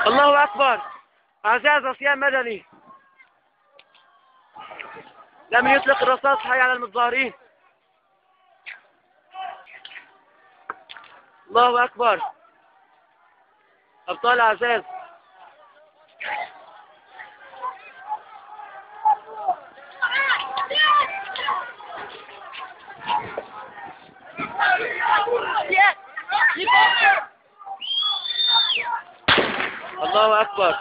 الله أكبر. عزاز عصيان مدني لم يطلق الرصاص حي على المتظاهرين. الله أكبر. أبطال عزاز. الله أكبر.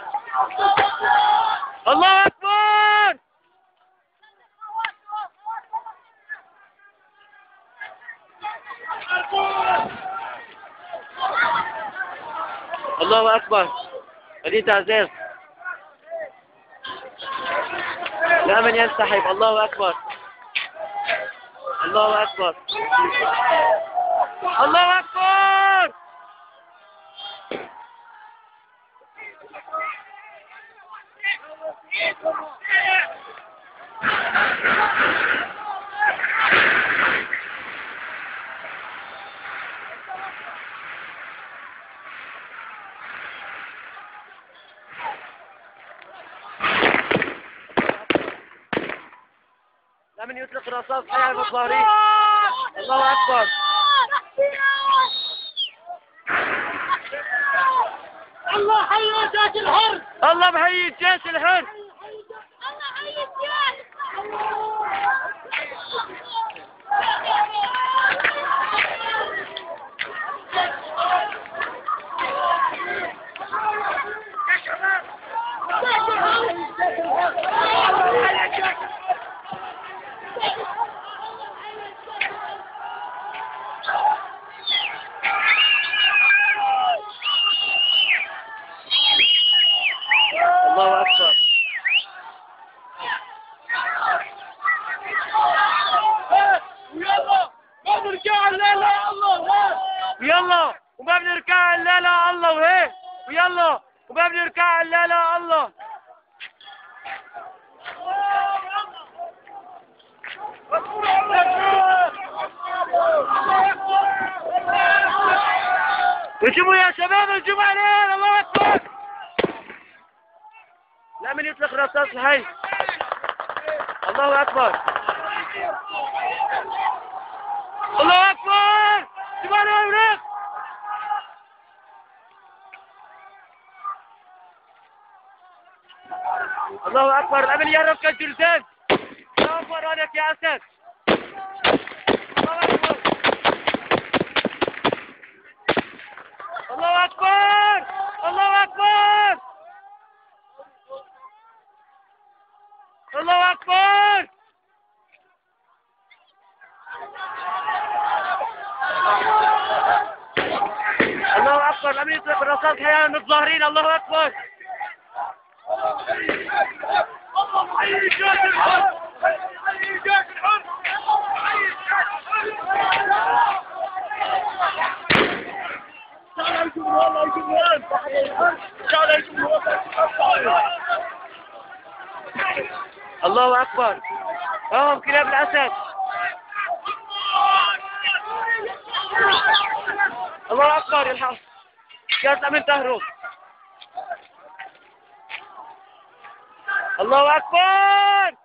الله أكبر. الله أكبر. مدينة عزاز لا من ينسحب. الله أكبر. الله أكبر. الله أكبر. لمن يطلق الرصاص حي على المتظاهرين. الله أكبر. الله حي الجيش الحر. الله بحيي الجيش الحر. الله حي الجيش. الله أكبر. ويلا وما بنركع الا لا الله وهيك. ويلا وما بنركع الا لا الله. هجموا يا شباب، هجموا علينا. الله اكبر. لا من يطلق الرصاص الحي. الله اكبر. الله اكبر. هجموا علينا. الله اكبر. الامن يهرب كالجلدان. الله اكبر عليك يا اسد. الله اكبر. الله اكبر. الله اكبر. الله اكبر. الله اكبر. الامن يطلق الرصاص حي على المتظاهرين. الله اكبر. الله حي الجيش الحر. حي الجيش الحر. حي الجيش الحر. تعال يا جمهور. الله يا جمهور. تعال يا جمهور. الله اكبر. هم كلاب الاسد. الله اكبر. الحق جهاز الامن تهرب. الله اكبر.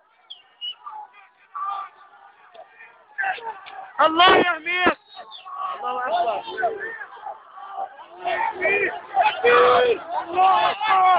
الله يحميك. الله اكبر. الله اكبر.